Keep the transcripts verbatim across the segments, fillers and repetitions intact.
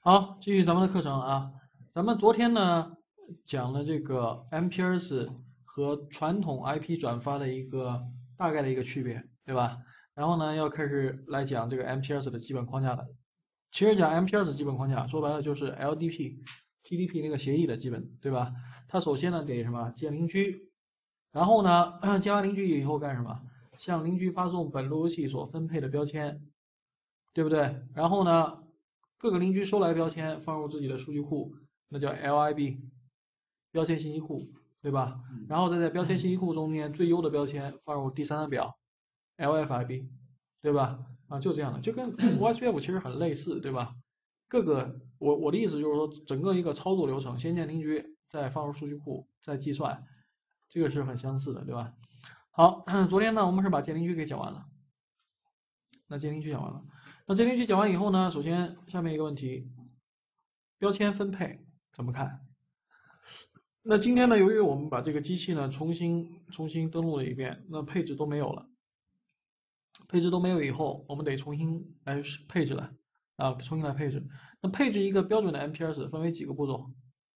好，继续咱们的课程啊。咱们昨天呢讲了这个 M P S 和传统 I P 转发的一个大概的一个区别，对吧？然后呢要开始来讲这个 M P S 的基本框架了。其实讲 M P S 基本框架，说白了就是 L D P、T D P 那个协议的基本，对吧？它首先呢得什么建邻居，然后呢建完邻居以后干什么？向邻居发送本路由器所分配的标签，对不对？然后呢，各个邻居收来标签放入自己的数据库，那叫 L I B 标签信息库，对吧？然后再在标签信息库中间最优的标签放入第三个表 L F I B，对吧？啊，就这样的，就跟 O S P F 其实很类似，对吧？各个我我的意思就是说，整个一个操作流程，先建邻居，再放入数据库，再计算，这个是很相似的，对吧？好，昨天呢我们是把建邻居给讲完了，那建邻居讲完了。那建邻居讲完以后呢，首先下面一个问题，标签分配怎么看？那今天呢，由于我们把这个机器呢重新重新登录了一遍，那配置都没有了，配置都没有以后，我们得重新来配置了啊，重新来配置。那配置一个标准的 M P S 分为几个步骤？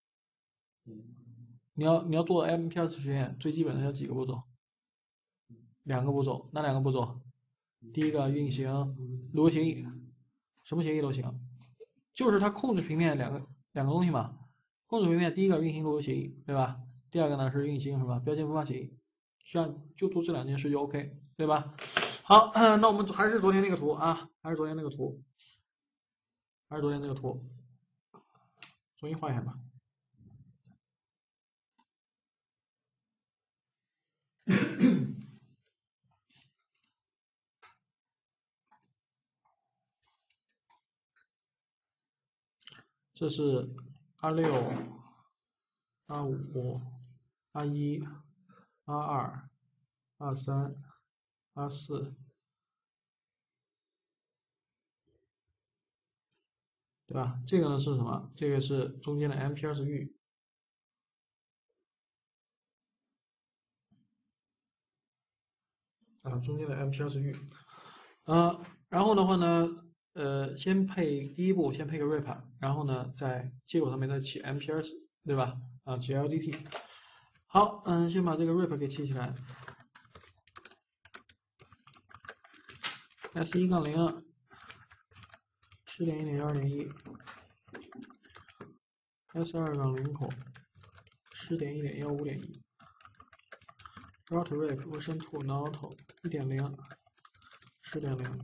你要你要做 M P S 实验，最基本的要几个步骤？两个步骤，哪两个步骤？第一个运行路由协议，什么协议都行，就是它控制平面两个两个东西嘛。控制平面第一个运行路由协议，对吧？第二个呢是运行什么标签分发协议，这样就做这两件事就 OK， 对吧？好，那我们还是昨天那个图啊，还是昨天那个图，还是昨天那个图，重新画一下吧。这是二六、二五、二一、二二、二三、二四，对吧？这个呢是什么？这个是中间的 M P S 域啊，中间的 M P S 域。呃，然后的话呢，呃，先配第一步先配个 rep，然后呢，在接口上面再起 M P S，对吧？啊，起 L D P。好，嗯，先把这个 rep 给起起来。S 一杠零十点一点幺二点一 ，S 二杠零口十点一点幺五点一 ，route rep version two not 一点零十点零。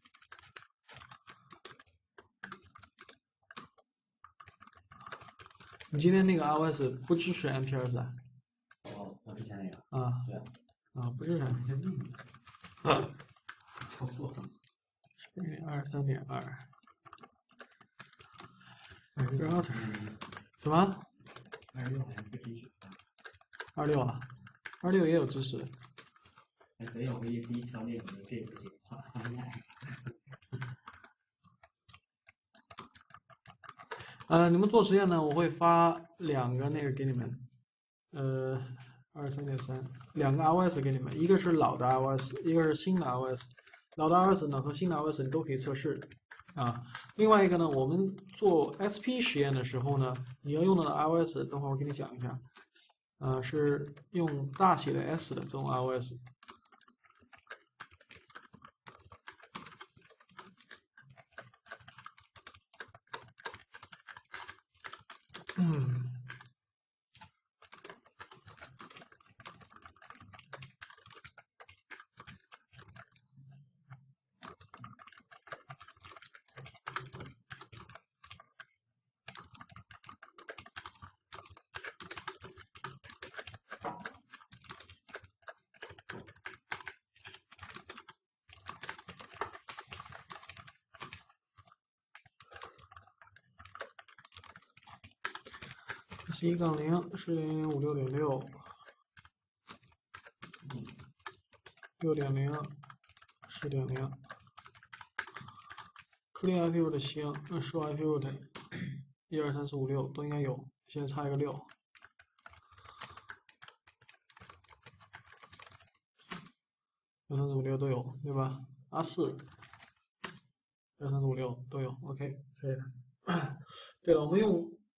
你今天那个 iOS 不支持 M P S 啊？ 哦，我之前那个。 啊。 对啊。 啊，不支持 M P S。啊。 说错了。 十点二三点二。router 什么？ 二十六好像不支持。 二六啊，二六也有支持。 哎，等一下我回去第一条那个这不行，换换一下。 呃，你们做实验呢，我会发两个那个给你们，呃，二三点三，两个 iOS 给你们，一个是老的 iOS，一个是新的 iOS。老的 iOS 呢和新的 iOS 你都可以测试啊。另外一个呢，我们做 S P 实验的时候呢，你要用到的 iOS，等会儿我给你讲一下，呃，是用大写的 S 的这种 iOS。嗯。S 一杠零十点零五六点六，六点零十点零。clean I P route 行，那show I P route 一二三四五六都应该有，现在差一个六。一二三四五六都有，对吧？阿四，一二三四五六都有 ，OK，可以了。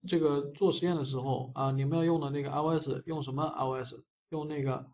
这个做实验的时候啊，你们要用的那个 iOS 用什么 iOS？用那个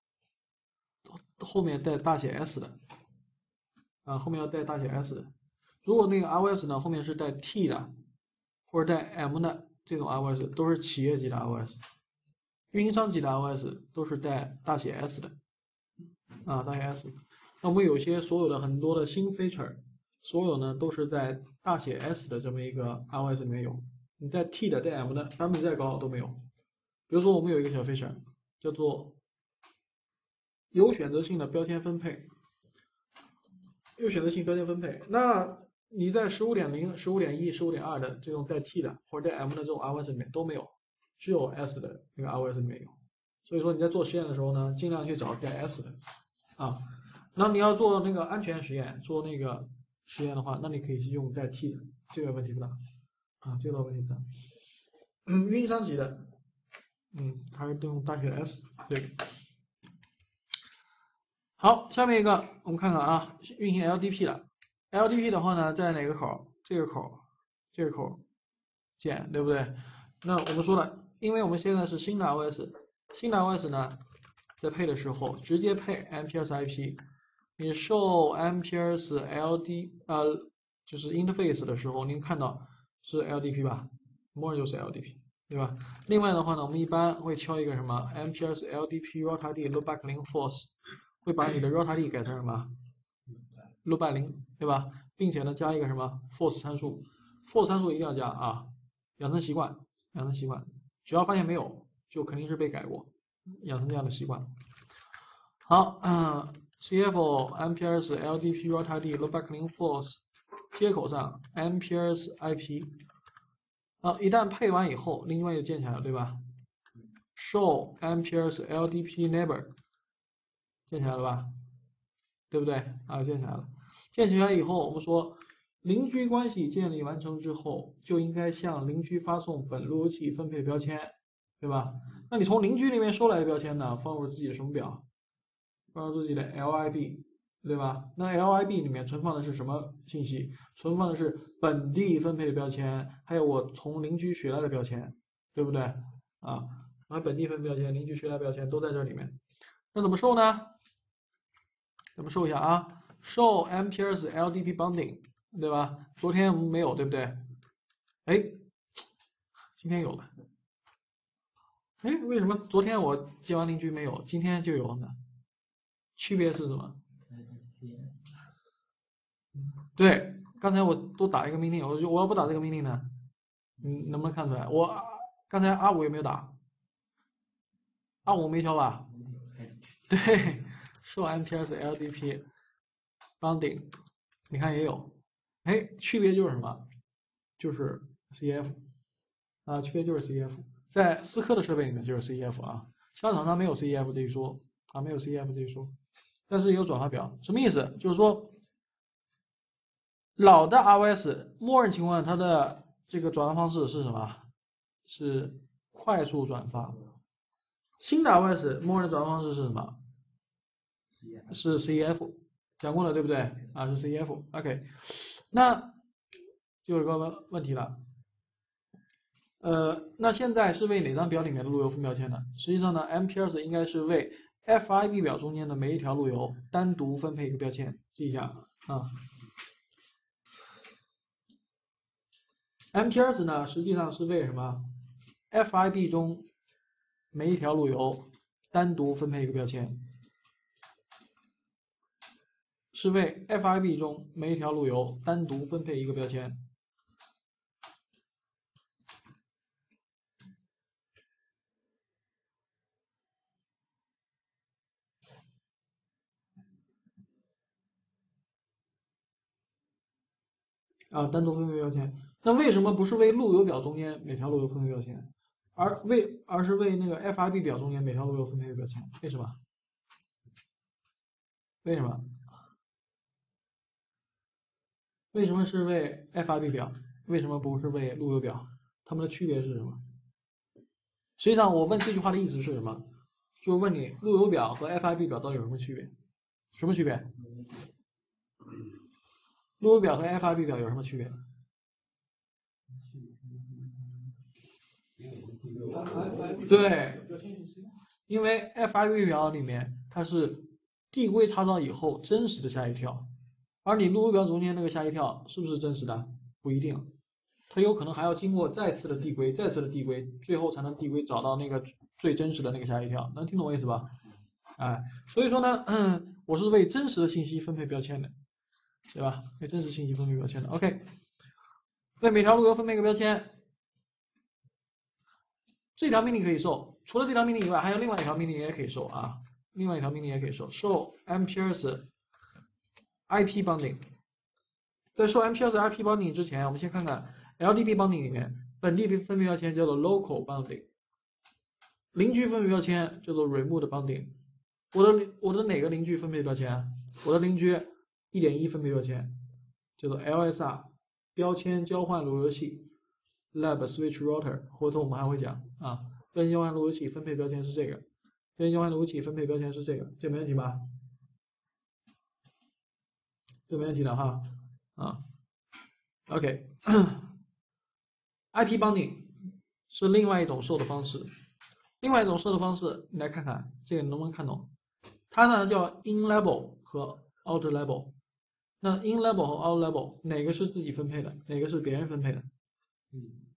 后面带大写 S 的啊，后面要带大写 S 的。如果那个 iOS 呢后面是带 T 的或者带 M 的这种 iOS 都是企业级的 iOS， 运营商级的 iOS 都是带大写 S 的啊，大写 S。那我们有些所有的很多的新 feature， 所有呢都是在大写 S 的这么一个 iOS 里面有，你在 T 的、带 M 的版本再高都没有。比如说我们有一个小 feature 叫做有选择性的标签分配，有选择性标签分配，那你在 十五点零、十五点一、十五点二 的这种带 T 的或者带 M 的这种 iOS 里面都没有，只有 S 的那个 iOS 里面有。所以说你在做实验的时候呢，尽量去找带 S 的啊。那你要做那个安全实验，做那个实验的话，那你可以去用带 T 的，这个问题不大啊，这个问题不大。嗯，运营商级的，嗯，还是都用大写 S 对。好，下面一个我们看看啊，运行 L D P 的 ，L D P 的话呢，在哪个口？这个口，这个口键，对不对？那我们说了，因为我们现在是新的 iOS， 新的 iOS 呢，在配的时候直接配 M P S I P， 你受 M P S L D 呃就是 interface 的时候，您看到是 L D P 吧？默认就是 L D P， 对吧？另外的话呢，我们一般会敲一个什么 M P S L D P route I D loopback 零 false。会把你的 route I D 改成什么 loopback 零，对吧？并且呢加一个什么 false 参数 ，false 参数一定要加啊，养成习惯，养成习惯。只要发现没有，就肯定是被改过，养成这样的习惯。好，嗯 ，C F M P S L D P route I D loopback 零 false 接口上 M P S I P， 啊，一旦配完以后，另外又建起来了，对吧 ？show M P S L D P neighbor。建起来了吧，对不对啊？建起来了，建起来以后，我们说邻居关系建立完成之后，就应该向邻居发送本路由器分配标签，对吧？那你从邻居那边收来的标签呢，放入自己的什么表？放入自己的 L I B， 对吧？那 L I B 里面存放的是什么信息？存放的是本地分配的标签，还有我从邻居学来的标签，对不对？啊，把本地分配标签、邻居学来的标签都在这里面。那怎么收呢？咱们收一下啊，受 M P S L D P bounding， 对吧？昨天没有，对不对？哎，今天有了。哎，为什么昨天我接完邻居没有，今天就有了呢？区别是什么？对，刚才我多打一个命令，我就我要不打这个命令呢，你能不能看出来？我刚才阿五有没有打？阿五没调吧？对，受 M P S L D P bounding， 你看也有。哎，区别就是什么？就是 C F 啊，区别就是 C F， 在思科的设备里面就是 C F 啊，其他厂商没有 C F 这一说啊，没有 C F 这一说，但是有转发表，什么意思？就是说老的 iOS 默认情况下它的这个转发方式是什么？是快速转发。新的 iOS 默认转发方式是什么？是 C F， 讲过了对不对？啊，是 C F。OK， 那就有个问问题了。呃，那现在是为哪张表里面的路由分标签呢？实际上呢 ，M P S 应该是为 F I D 表中间的每一条路由单独分配一个标签，记一下啊。M P S 呢，实际上是为什么 F I D 中每一条路由单独分配一个标签，是为 F I D 中每一条路由单独分配一个标签。啊，单独分配标签。那为什么不是为路由表中间每条路由分配标签，而为而是为那个 F I D 表中间每条路由分配标签？为什么？为什么？为什么是为 F I D 表？为什么不是为路由表？它们的区别是什么？实际上，我问这句话的意思是什么？就是问你路由表和 F I D 表到底有什么区别？什么区别？路由表和 F I D 表有什么区别？ 对，因为 F I 列表里面它是递归查找以后真实的下一跳，而你录入表中间那个下一跳是不是真实的？不一定，它有可能还要经过再次的递归，再次的递归，最后才能递归找到那个最真实的那个下一跳，能听懂我意思吧？哎，所以说呢，嗯，我是为真实的信息分配标签的，对吧？为真实信息分配标签的。OK， 为每条路由分配一个标签。这条命令可以受，除了这条命令以外，还有另外一条命令也可以受啊，另外一条命令也可以受，受 Ampere's I P bounding。在受 Ampere's I P bounding 之前，我们先看看 L D P bounding 里面本地分配标签叫做 local bounding， 邻居分配标签叫做 remote bounding。我的我的哪个邻居分配标签？我的邻居 一点一 分配标签叫做 L S R 标签交换路由器。Lab switch router， 回头我们还会讲啊。标签交换路由器分配标签是这个，标签交换路由器分配标签是这个，这没问题吧？这没问题的哈啊。OK，I P bounding 是另外一种受的方式，另外一种受的方式，你来看看这个你能不能看懂？它呢叫 in level 和 out level。那 in level 和 out level 哪个是自己分配的，哪个是别人分配的？ 嗯。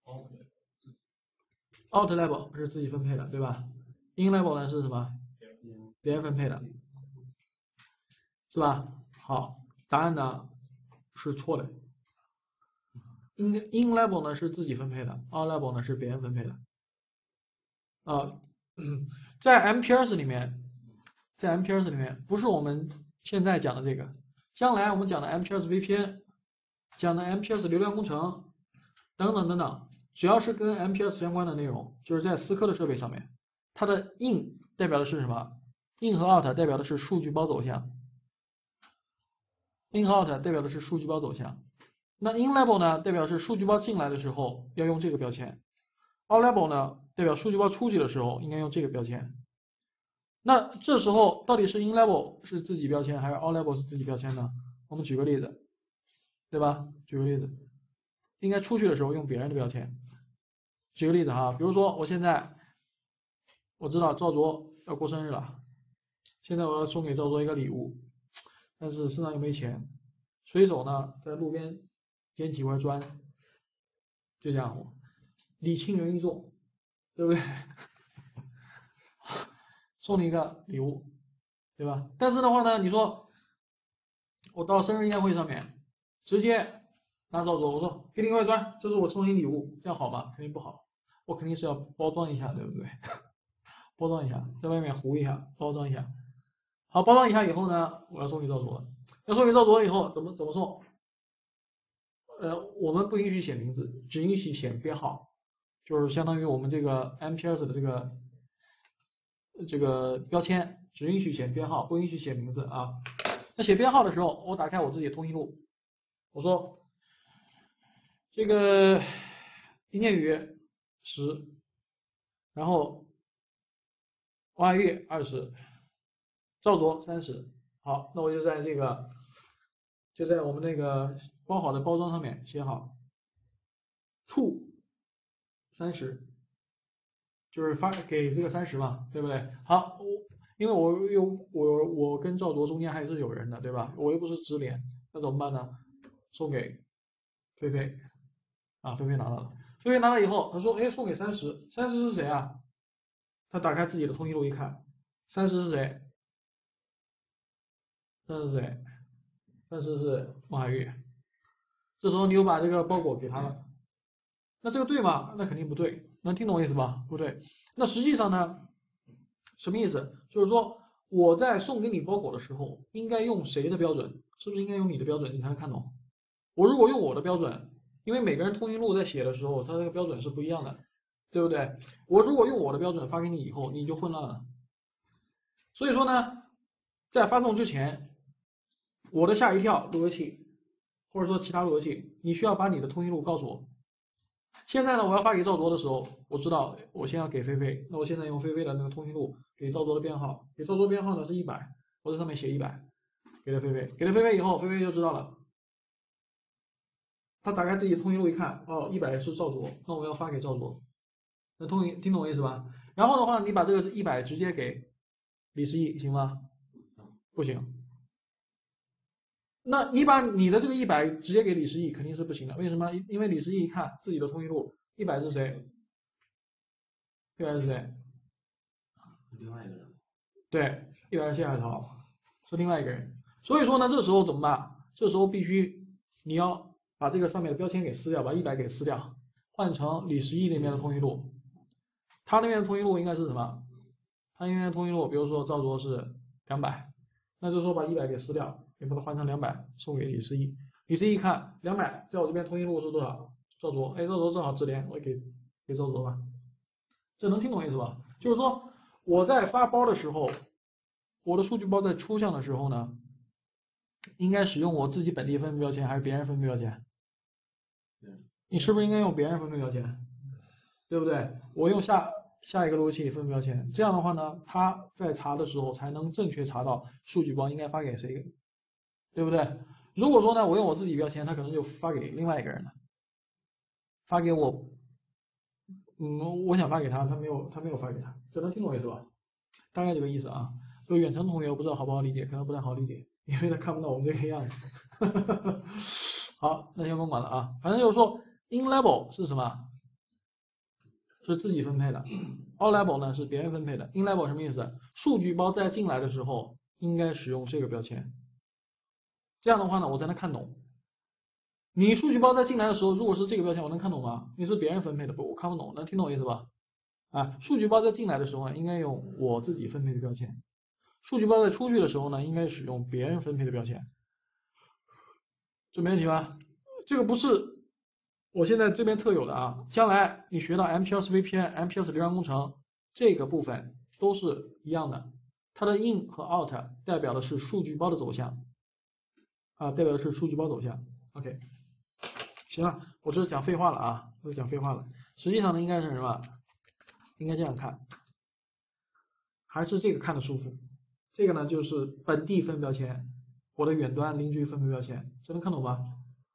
Out level 是自己分配的，对吧 ？In level 呢是什么？别人分配的，是吧？好，答案呢是错的。In in level 呢是自己分配的 ，out level 呢是别人分配的。啊，在 Ampere's 里面，在 Ampere's 里面不是我们现在讲的这个，将来我们讲的 Ampere's V P N， 讲的 Ampere's 流量工程等等等等。只要是跟 Ampere's 相关的内容，就是在思科的设备上面，它的 in 代表的是什么 ？in 和 out 代表的是数据包走向 ，in 和 out 代表的是数据包走向。那 in level 呢，代表是数据包进来的时候要用这个标签 ；out level 呢，代表数据包出去的时候应该用这个标签。那这时候到底是 in level 是自己标签，还是 out level 是自己标签呢？我们举个例子，对吧？举个例子。应该出去的时候用别人的标签。举个例子哈，比如说我现在我知道赵卓要过生日了，现在我要送给赵卓一个礼物，但是身上又没钱，随手呢在路边捡几块砖，就这样，礼轻人意重，对不对？送你一个礼物，对吧？但是的话呢，你说我到生日宴会上面直接拿赵卓，我说给你一块砖，这是我送你礼物，这样好吗？肯定不好，我肯定是要包装一下，对不对？包装一下，在外面糊一下，包装一下。好，包装一下以后呢，我要送给赵卓，要送给赵卓以后怎么怎么送？呃，我们不允许写名字，只允许写编号，就是相当于我们这个 Ampere's 的这个这个标签，只允许写编号，不允许写名字啊。那写编号的时候，我打开我自己的通讯录，我说这个丁建宇十，然后王海玉二十，赵卓三十。好，那我就在这个就在我们那个包好的包装上面写好 to 三十，就是发给这个三十嘛，对不对？好，我因为我有我我跟赵卓中间还是有人的，对吧？我又不是直连，那怎么办呢？送给菲菲啊，菲菲拿到了，菲菲拿了以后，他说，哎，送给三十，三十是谁啊？他打开自己的通讯录一看，三十是谁？三十是谁？三十是孟海玉。这时候你又把这个包裹给他了，那这个对吗？那肯定不对，能听懂我意思吧？不对。那实际上呢，什么意思？就是说我在送给你包裹的时候，应该用谁的标准？是不是应该用你的标准，你才能看懂？我如果用我的标准，因为每个人通讯录在写的时候，它这个标准是不一样的，对不对？我如果用我的标准发给你以后，你就混乱了。所以说呢，在发送之前，我的下一跳路由器，或者说其他路由器，你需要把你的通讯录告诉我。现在呢，我要发给赵卓的时候，我知道我先要给菲菲，那我现在用菲菲的那个通讯录给赵卓的编号，给赵卓编号呢是一百，我在上面写一百，给了菲菲，给了菲菲以后，菲菲就知道了。 他打开自己的通讯录一看，哦，一百是赵卓，那我要发给赵卓，那通听懂我意思吧？然后的话，你把这个一百直接给李思义，行吗？不行。那你把你的这个一百直接给李思义肯定是不行的，为什么？因为李思义一看自己的通讯录，一百是谁？一百是谁？ 另外一个人。 对，一百是谢海涛，是另外一个人。所以说呢，这时候怎么办？这时候必须你要把这个上面的标签给撕掉，把一百给撕掉，换成李十一那边的通讯录。他那边的通讯录应该是什么？他那边的通讯录，比如说赵卓是两百，那就说把一百给撕掉，也把它换成两百，送给李十一。李十一看两百，在我这边通讯录是多少？赵卓，哎，赵卓正好直连，我给给赵卓吧。这能听懂意思吧？就是说我在发包的时候，我的数据包在出项的时候呢，应该使用我自己本地分配标签还是别人分配标签？你是不是应该用别人分配标签？对不对？我用下下一个路由器分配标签，这样的话呢，它在查的时候才能正确查到数据包应该发给谁，对不对？如果说呢，我用我自己标签，它可能就发给另外一个人了，发给我，嗯，我想发给他，他没有，他没有发给他，这能听懂我意思吧？大概这个意思啊。就远程同学，我不知道好不好理解，可能不太好理解，因为他看不到我们这个样子。好，那先甭管了啊，反正就是说 in level 是什么？是自己分配的 ，out level 呢是别人分配的。in level 什么意思？数据包在进来的时候应该使用这个标签，这样的话呢，我才能看懂。你数据包在进来的时候，如果是这个标签，我能看懂吗？你是别人分配的，不，我看不懂，能听懂我意思吧？啊，数据包在进来的时候呢，应该用我自己分配的标签；数据包在出去的时候呢，应该使用别人分配的标签。这没问题吧？这个不是我现在这边特有的啊，将来你学到 M P S V P N、M P S 流量工程这个部分都是一样的，它的 in 和 out 代表的是数据包的走向啊，代表的是数据包走向。OK， 行了，我这是讲废话了啊，都讲废话了。实际上呢，应该是什么？应该这样看，还是这个看的舒服。这个呢就是本地分标签，我的远端邻居分配标签，这能看懂吗？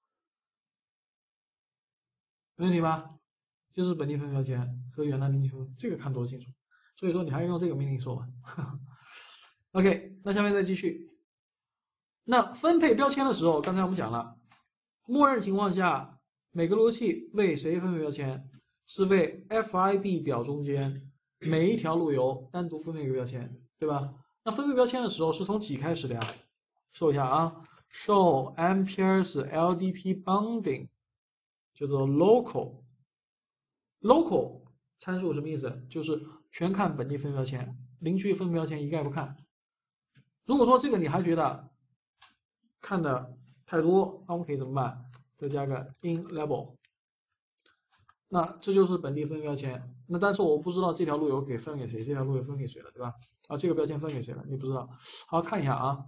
没问题吧？就是本地分标签和远端邻居分，这个看多清楚。所以说你还是用这个命令说吧。OK， 那下面再继续。那分配标签的时候，刚才我们讲了，默认情况下，每个路由器为谁分配标签？是为 F I B 表中间每一条路由单独分配一个标签，对吧？那分配标签的时候是从几开始的呀？说一下啊，受 M P S L D P bounding 叫做 local。local 参数什么意思？就是全看本地分配标签，邻区分配标签一概不看。如果说这个你还觉得看的太多，那我们可以怎么办？再加个 in level。那这就是本地分标签，那但是我不知道这条路由给分给谁，这条路由分给谁了，对吧？啊，这个标签分给谁了，你不知道。好，看一下啊。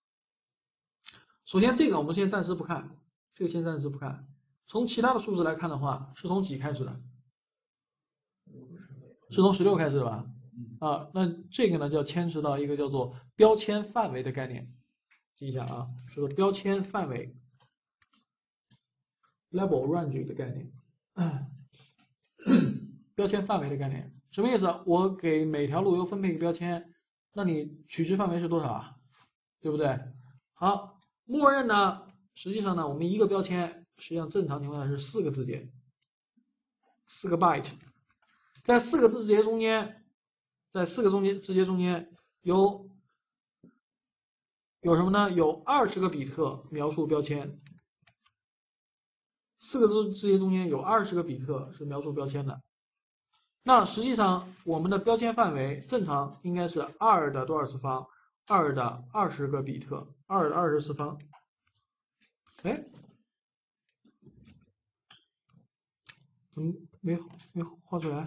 首先这个我们先暂时不看，这个先暂时不看。从其他的数字来看的话，是从几开始的？是从十六开始的吧？啊，那这个呢，就要牵扯到一个叫做标签范围的概念，记一下啊，是个标签范围 level range 的概念。标签范围的概念什么意思？我给每条路由分配一个标签，那你取值范围是多少啊？对不对？好，默认呢，实际上呢，我们一个标签实际上正常情况下是四个字节，四个 byte， 在四个字节中间，在四个中间字节中间有有什么呢？有二十个比特描述标签，四个字字节中间有二十个比特是描述标签的。那实际上我们的标签范围正常应该是二的多少次方，二的二十个比特，二的二十次方。哎，怎么没没画出来？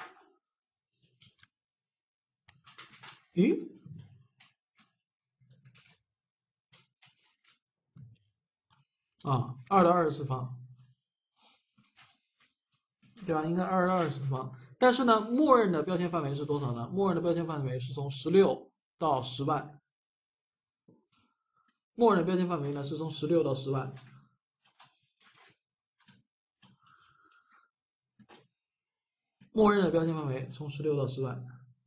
咦？啊，二的二十次方，对吧？应该二的二十次方。但是呢，默认的标签范围是多少呢？默认的标签范围是从十六到十万。默认的标签范围呢是从十六到十万。 默认的标签范围从十六到十万。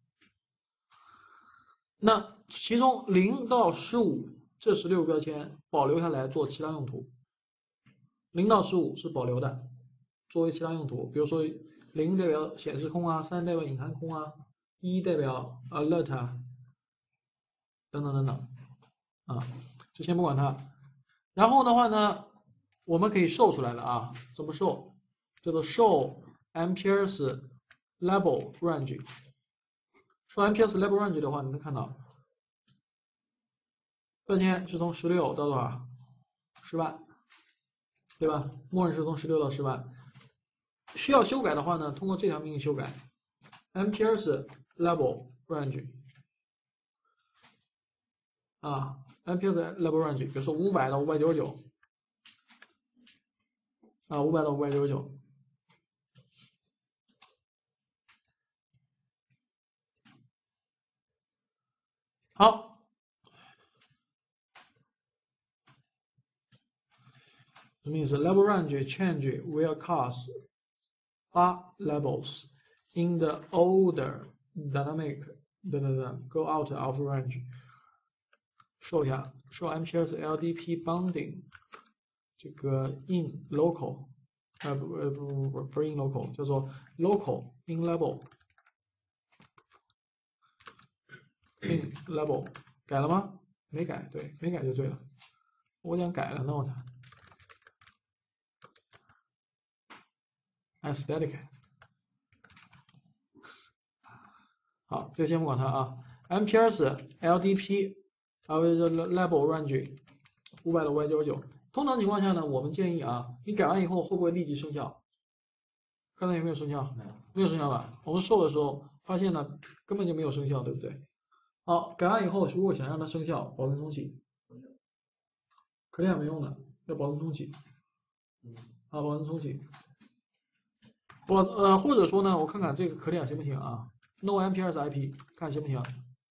那其中零到十五这十六个标签保留下来做其他用途。零到十五是保留的，作为其他用途，比如说零代表显示空啊，三代表隐含空啊，一代表 alert 啊，等等等等啊，就先不管它。然后的话呢，我们可以show出来了啊，怎么show？叫做 show amperes label range。show amperes label range 的话，你能看到标签是从十六到多少？十万。对吧？默认是从十六到十万，需要修改的话呢，通过这条命令修改 amperes label range 啊 amperes label range， 比如说五百到五百九十九啊，五百到五百九十九。好。什么意思 ？Level range change will cause bar labels in the older dynamic 等等等 go out of range。show 一下 ，show amperes L D P bounding 这个 in local 啊不呃不不不不是 in local， 叫做 local in level in level 改了吗？没改，对，没改就对了。我想改了 ，note。aesthetic， 好，这个先不管它啊。amperes L D P 啊，这 label range 五百到五百九十九。通常情况下呢，我们建议啊，你改完以后会不会立即生效？刚才有没有生效？没有，没有生效吧？我们show的时候发现呢，根本就没有生效，对不对？好，改完以后，如果想让它生效，保存重启，可这样没用的，要保存重启。啊，保存重启。我呃，或者说呢，我看看这个可点行不行啊 ？No amperes I P 看行不行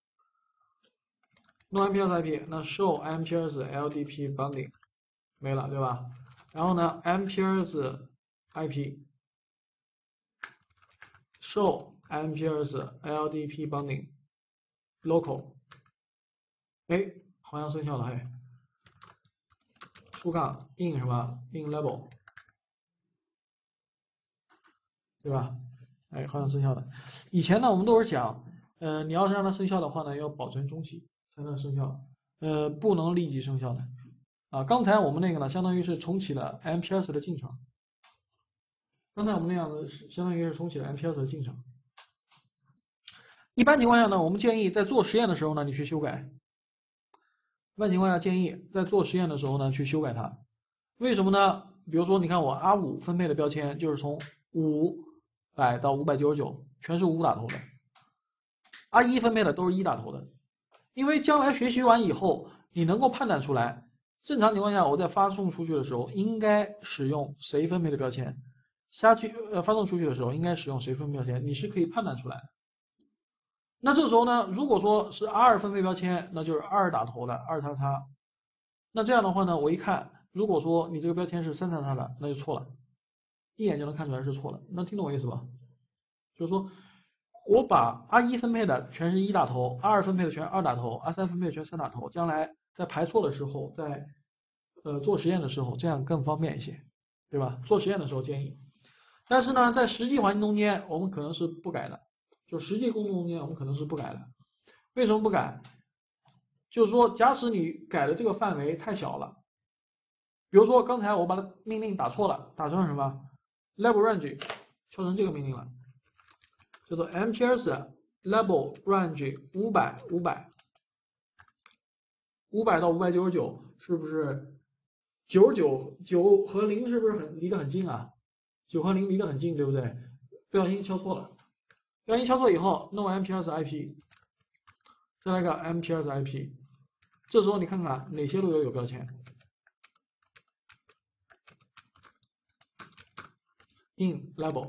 ？No amperes I P， 那 show amperes L D P bounding 没了，对吧？然后呢 amperes I P show amperes L D P bounding local， 哎，好像生效了，嘿，出杠 in 什么 in level， 对吧？哎，好像生效了。以前呢，我们都是讲，呃，你要是让它生效的话呢，要保存中期才能生效，呃，不能立即生效的。啊，刚才我们那个呢，相当于是重启了 amperes 的进程。刚才我们那样的是相当于是重启了 amperes 的进程。一般情况下呢，我们建议在做实验的时候呢，你去修改。一般情况下建议在做实验的时候呢，去修改它。为什么呢？比如说，你看我 R 五 分配的标签就是从五百到五百九十九，全是五打头的。R 一 分配的都是一打头的，因为将来学习完以后，你能够判断出来，正常情况下我在发送出去的时候应该使用谁分配的标签，下去呃发送出去的时候应该使用谁分配标签，你是可以判断出来的。那这时候呢，如果说是 R 分配标签，那就是二打头的二叉叉。那这样的话呢，我一看，如果说你这个标签是三叉叉的，那就错了，一眼就能看出来是错了。能听懂我意思吧？就是说我把 R 一 分配的全是一打头 ，R 二 分配的全是二打头 ，R 三 分配的全是三打头，将来在排错的时候，在呃做实验的时候，这样更方便一些，对吧？做实验的时候建议，但是呢，在实际环境中间，我们可能是不改的。就实际工作中间，我们可能是不改的。为什么不改？就是说，假使你改的这个范围太小了，比如说刚才我把它命令打错了，打成了什么 level range， 调成这个命令了，叫做 amperes level range 五百 五百 五百到五百九十九，是不是九十九 九和零是不是很离得很近啊？九和零离得很近，对不对？不小心敲错了。不小心敲错以后 ，no amperes I P， 再来个 amperes I P， 这时候你看看哪些路由有标签 ？in level，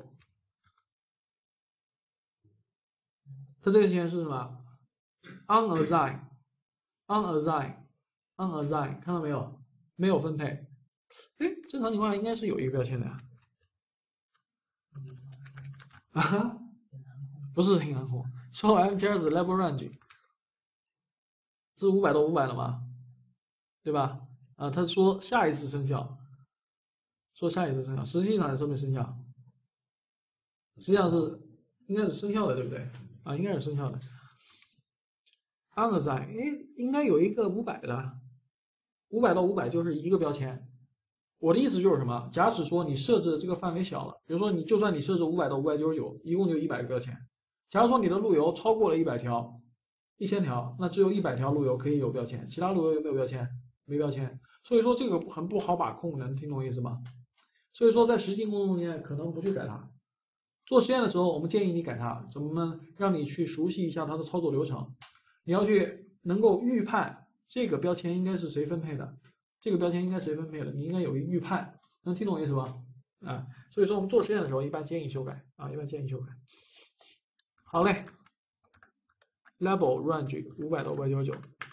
它这个标签是什么 ？unassign unassign unassign， 看到没有？没有分配。哎，正常情况下应该是有一个标签的呀。 啊，不是挺难控，说 M P S level range 是五百到五百的嘛，对吧？啊，他说下一次生效，说下一次生效，实际上是没生效，实际上是应该是生效的，对不对？啊，应该是生效的。安格在，哎，应该有一个五百的，五百到五百就是一个标签。我的意思就是什么？假使说你设置的这个范围小了，比如说你就算你设置五百到五百九十九，一共就一百个标签。假如说你的路由超过了一百条、一千条，那只有一百条路由可以有标签，其他路由有没有标签？没标签。所以说这个很不好把控，能听懂意思吗？所以说在实际工作中间可能不去改它。做实验的时候，我们建议你改它，怎么呢？让你去熟悉一下它的操作流程，你要去能够预判这个标签应该是谁分配的。这个标签应该谁分配的？你应该有一预判，能听懂意思吧？啊，所以说我们做实验的时候，一般建议修改啊，一般建议修改。好嘞 ，level range 五百到五百九十九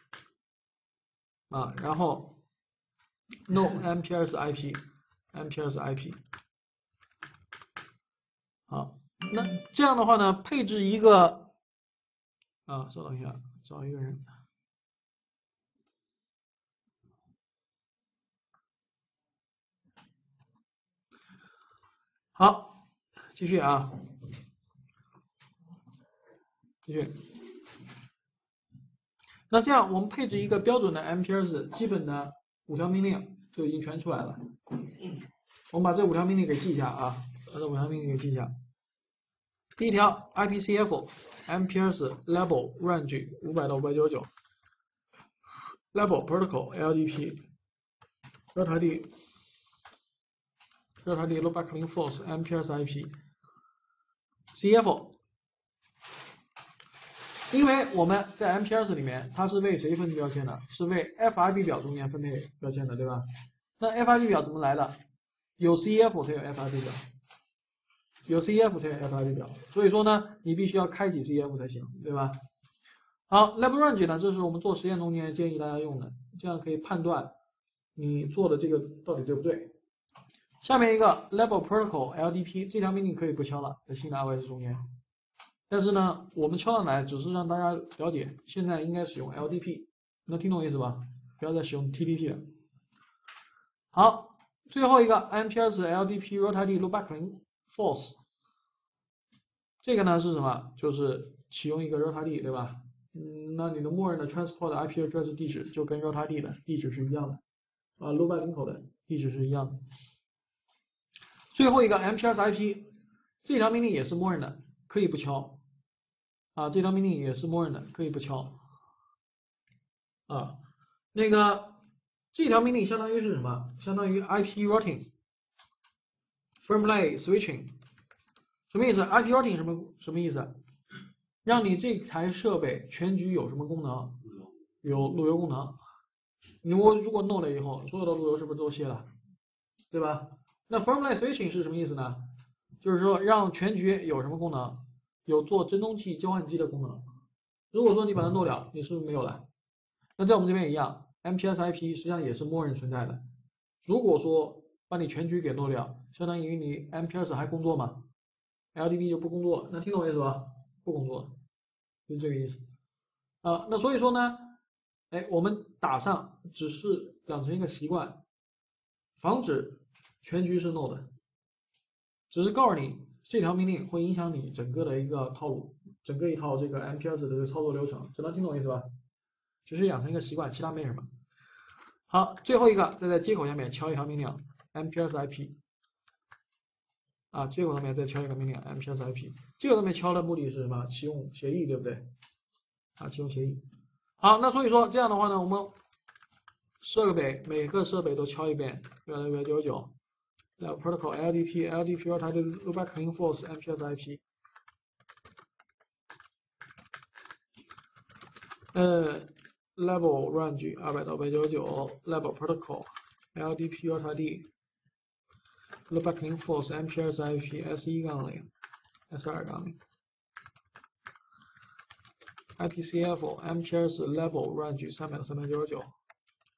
啊，然后 no M P S I P，M P S I P， 好，那这样的话呢，配置一个啊，稍等一下，找一个人。好，继续啊，继续。那这样我们配置一个标准的 M P S 基本的五条命令就已经全出来了。我们把这五条命令给记一下啊，把这五条命令给记一下。第一条 I P C F M P S level range 五百到五百九十九 level protocol L D P RTD RTD low backlink force M P S I P C F， 因为我们在 M P S 里面它是为谁分配标签的？是为 F I B 表中间分配标签的，对吧？那 F I B 表怎么来的？有 C E F 才有 F I B 表，有 C E F 才有 F I B 表，所以说呢，你必须要开启 C E F 才行，对吧？好 ，level range 呢，这是我们做实验中间建议大家用的，这样可以判断你做的这个到底对不对。下面一个 level protocol L D P 这条命令可以不敲了，在新的 I O S 中间，但是呢，我们敲上来只是让大家了解，现在应该使用 L D P， 能听懂意思吧？不要再使用 T D P 了。好，最后一个 M P S L D P RTD low backlink force， 这个呢是什么？就是启用一个 RTD， 对吧？嗯，那你的默认的 transport I P address 地址就跟 RTD 的地址是一样的，啊 low backlink 的地址是一样的。最后一个 M P S I P 这条命令也是默认的，可以不敲。啊，这条命令也是默认的，可以不敲。啊，那个这条命令相当于是什么？相当于 I P routing firmly switching， 什么意思 ？I P routing 什么什么意思？让你这台设备全局有什么功能？有路由功能。你我如果弄了以后，所有的路由是不是都卸了？对吧？那 firmly switching 是什么意思呢？就是说让全局有什么功能？有做振动器交换机的功能。如果说你把它弄了，你是不是没有了？那在我们这边一样 ，M P S I P 实际上也是默认存在的。如果说把你全局给弄了，相当于你 M P S 还工作吗 ？L D P 就不工作了，那听懂我意思吧？不工作了，就是这个意思。啊，那所以说呢，哎，我们打上只是养成一个习惯，防止全局是 no 的，只是告诉你这条命令会影响你整个的一个套路，整个一套这个 M P S 的这个操作流程，只能听懂我意思吧？只是养成一个习惯，其他没什么。好，最后一个再在接口下面敲一条命令 M P S I P， 啊，接口上面再敲一个命令 M P S I P， 这个上面敲的目的是什么？启用协议，对不对？啊，启用协议。好，那所以说这样的话呢，我们设备每个设备都敲一遍，六百六九十九。Level protocol L D P L D P RTD low backlink force M P S I P。呃 ，level range 二百到一百九十九 ，level protocol L D P RTD low backlink force M P S I P S 一杠零 S 二杠零。I P C F M P S level range 三百到三百九十九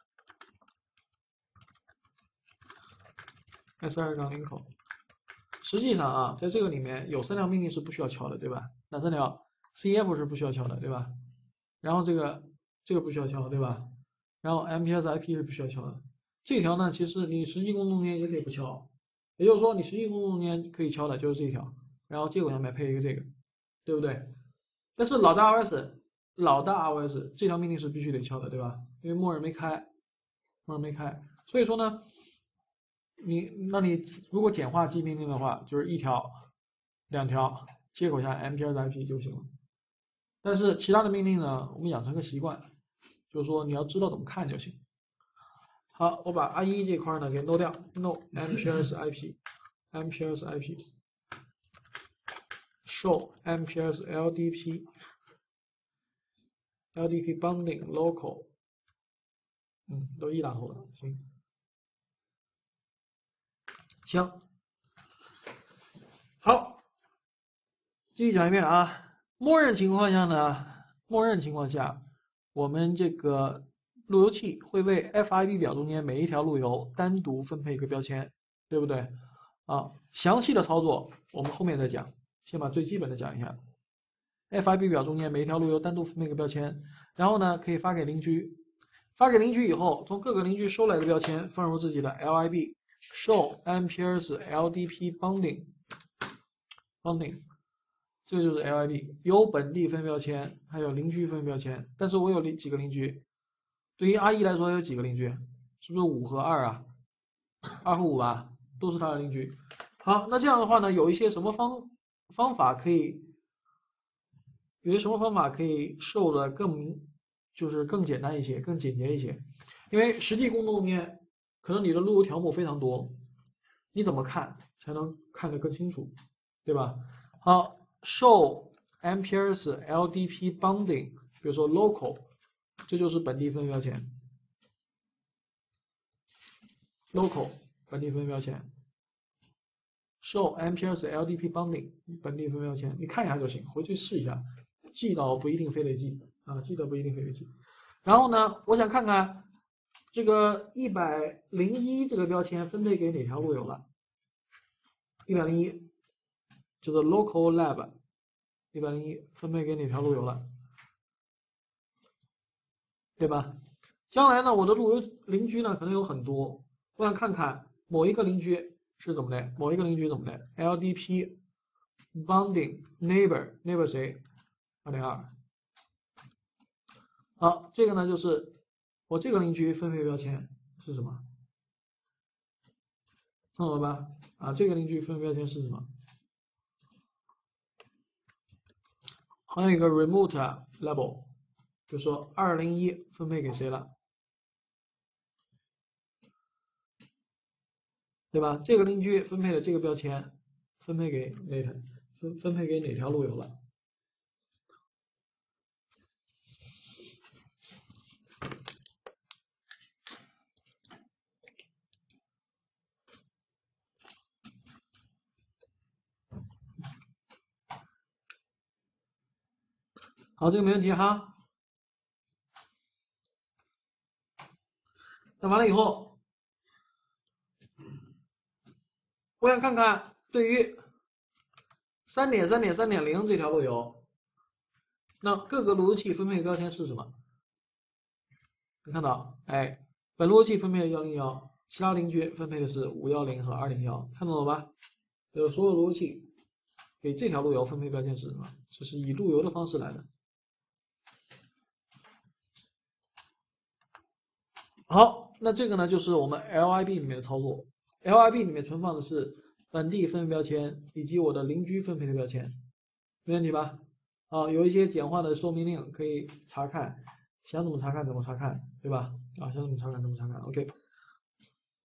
，S 二杠零口， 实际上啊，在这个里面有三条命令是不需要敲的，对吧？哪三条 ？C F 是不需要敲的，对吧？然后这个这个不需要敲，对吧？然后 M P S I P 是不需要敲的。这条呢，其实你实际工作中间也可以不敲，也就是说你实际工作中间可以敲的就是这一条，然后接口下面配一个这个，对不对？但是老大 R O S 老大 R O S 这条命令是必须得敲的，对吧？因为默认没开，默认没开，所以说呢，你那你如果简化记命令的话，就是一条、两条接口下 M P S I P 就行了。但是其他的命令呢，我们养成个习惯，就是说你要知道怎么看就行。好，我把 R 一 这块呢给 no 掉 ，no M P S I P，M P S I P show M P S L D P L D P bounding local， 嗯，都一打后的，行，行，好，继续讲一遍啊。默认情况下呢，默认情况下，我们这个路由器会为 F I D 表中间每一条路由单独分配一个标签，对不对？啊，详细的操作我们后面再讲，先把最基本的讲一下。F I D 表中间每一条路由单独分配一个标签，然后呢可以发给邻居，发给邻居以后，从各个邻居收来的标签放入自己的 L I B show M P S L D P bounding bounding。这就是 L I B， 有本地分标签，还有邻居分标签。但是我有几个邻居？对于 R 一 来说有几个邻居？是不是五和二啊？二和五啊，都是他的邻居。好，那这样的话呢，有一些什么方方法可以，有些什么方法可以受的更就是更简单一些，更简洁一些？因为实际工作中间，可能你的路由条目非常多，你怎么看才能看得更清楚，对吧？好。show M P S L D P bounding， 比如说 local， 这就是本地分标签 ，local 本地分标签 ，show M P S L D P bounding 本地分标签，你看一下就行，回去试一下，记到不一定非得记啊，记得不一定非得记。然后呢，我想看看这个一百零一这个标签分配给哪条路由了？一百零一。就是 local lab 一百零一分配给哪条路由了，对吧？将来呢，我的路由邻居呢可能有很多，我想看看某一个邻居是怎么的，某一个邻居怎么的 ，L D P bounding neighbor neighbor 谁？ 二点二。好，这个呢就是我这个邻居分配标签是什么？看懂了吧？啊，这个邻居分配标签是什么？还有一个 remote label， 就说二零一分配给谁了，对吧？这个邻居分配的这个标签分配给哪条分分配给哪条路由了？好，这个没问题哈。那完了以后，我想看看对于三点三点三点零这条路由，那各个路由器分配标签是什么？你看到，哎，本路由器分配幺零幺，其他邻居分配的是五幺零和二零幺，看懂了吧？有所有路由器给这条路由分配标签是什么？这是以路由的方式来的。好，那这个呢就是我们 L I B 里面的操作。L I B 里面存放的是本地分配标签以及我的邻居分配的标签，没问题吧？啊，有一些简化的说明令可以查看，想怎么查看怎么查看，对吧？啊，想怎么查看怎么查看 ，OK。